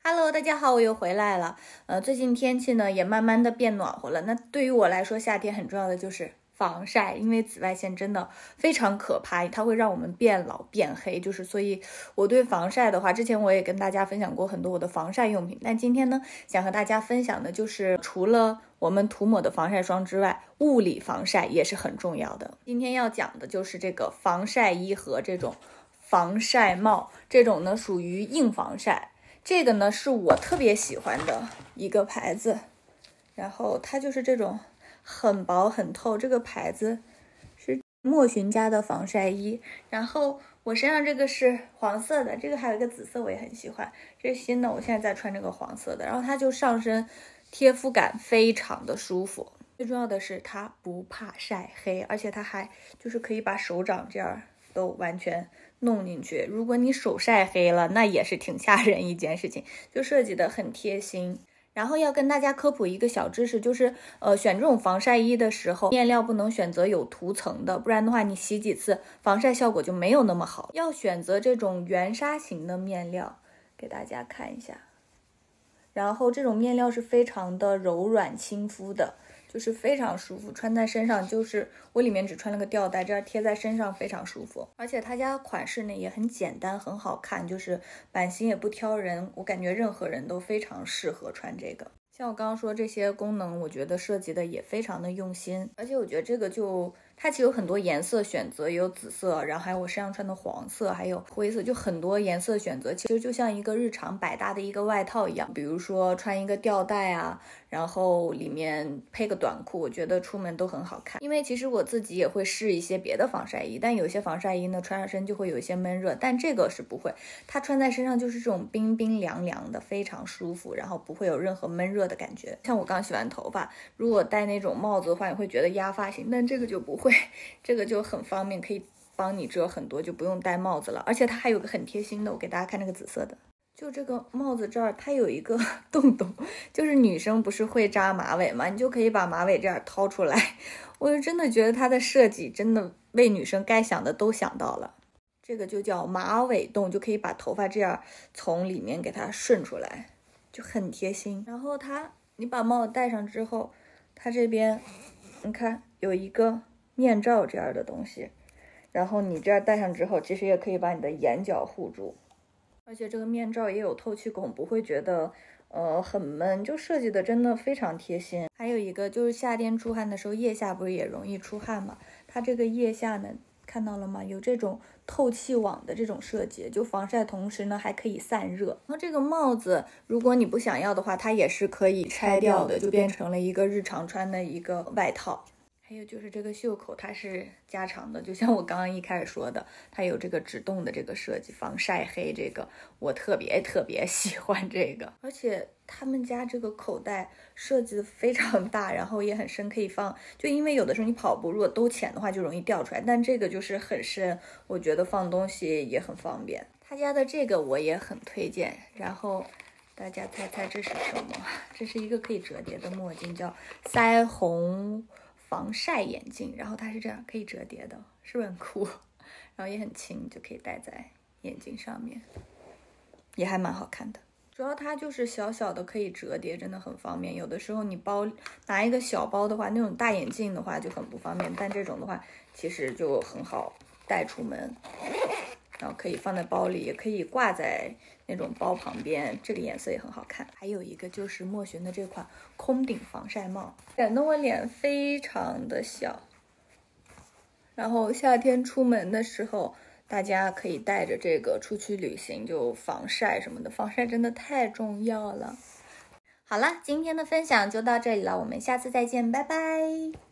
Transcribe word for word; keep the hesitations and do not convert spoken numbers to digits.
Hello， 大家好，我又回来了。呃，最近天气呢也慢慢的变暖和了。那对于我来说，夏天很重要的就是防晒，因为紫外线真的非常可怕，它会让我们变老变黑。就是所以我对防晒的话，之前我也跟大家分享过很多我的防晒用品。但今天呢，想和大家分享的就是除了我们涂抹的防晒霜之外，物理防晒也是很重要的。今天要讲的就是这个防晒衣和这种防晒帽，这种呢属于硬防晒。这个呢是我特别喜欢的一个牌子，然后它就是这种很薄很透，这个牌子是莫寻家的防晒衣。然后我身上这个是黄色的，这个还有一个紫色我也很喜欢，这是新的，我现在在穿这个黄色的。然后它就上身贴肤感非常的舒服，最重要的是它不怕晒黑，而且它还就是可以把手掌这样都完全弄进去，如果你手晒黑了，那也是挺吓人一件事情，就设计的很贴心。然后要跟大家科普一个小知识，就是呃选这种防晒衣的时候，面料不能选择有涂层的，不然的话你洗几次防晒效果就没有那么好。要选择这种圆纱型的面料，给大家看一下。然后这种面料是非常的柔软亲肤的，就是非常舒服，穿在身上就是我里面只穿了个吊带，这样贴在身上非常舒服。而且它家款式呢也很简单很好看，就是版型也不挑人，我感觉任何人都非常适合穿这个。像我刚刚说这些功能，我觉得设计的也非常的用心，而且我觉得这个就它其实有很多颜色选择，也有紫色，然后还有我身上穿的黄色，还有灰色，就很多颜色选择，其实就像一个日常百搭的一个外套一样。比如说穿一个吊带啊，然后里面配个短裤，我觉得出门都很好看。因为其实我自己也会试一些别的防晒衣，但有些防晒衣呢穿上身就会有一些闷热，但这个是不会，它穿在身上就是这种冰冰凉凉的，非常舒服，然后不会有任何闷热的感觉。像我刚洗完头发，如果戴那种帽子的话，你会觉得压发型，但这个就不会，这个就很方便，可以帮你遮很多，就不用戴帽子了。而且它还有个很贴心的，我给大家看这个紫色的，就这个帽子这儿它有一个洞洞，就是女生不是会扎马尾嘛，你就可以把马尾这样掏出来。我就真的觉得它的设计真的为女生该想的都想到了。这个就叫马尾洞，就可以把头发这样从里面给它顺出来，就很贴心。然后它你把帽子戴上之后，它这边你看有一个面罩这样的东西，然后你这样戴上之后，其实也可以把你的眼角护住，而且这个面罩也有透气孔，不会觉得呃很闷，就设计的真的非常贴心。还有一个就是夏天出汗的时候，腋下不是也容易出汗嘛，它这个腋下呢看到了吗？有这种透气网的这种设计，就防晒同时呢还可以散热。然后这个帽子如果你不想要的话，它也是可以拆掉的，就变成了一个日常穿的一个外套。还有就是这个袖口它是加长的，就像我刚刚一开始说的，它有这个指动的这个设计，防晒黑，这个我特别特别喜欢这个。而且他们家这个口袋设计的非常大，然后也很深，可以放，就因为有的时候你跑步如果兜浅的话就容易掉出来，但这个就是很深，我觉得放东西也很方便。他家的这个我也很推荐。然后大家猜猜这是什么？这是一个可以折叠的墨镜，叫腮红防晒眼镜，然后它是这样可以折叠的，是不是很酷？然后也很轻，就可以戴在眼睛上面，也还蛮好看的。主要它就是小小的可以折叠，真的很方便。有的时候你包拿一个小包的话，那种大眼镜的话就很不方便，但这种的话其实就很好带出门，然后可以放在包里，也可以挂在那种包旁边，这个颜色也很好看。还有一个就是莫寻的这款空顶防晒帽，显得我脸非常的小，然后夏天出门的时候大家可以带着这个出去旅行，就防晒什么的，防晒真的太重要了。好了，今天的分享就到这里了，我们下次再见，拜拜。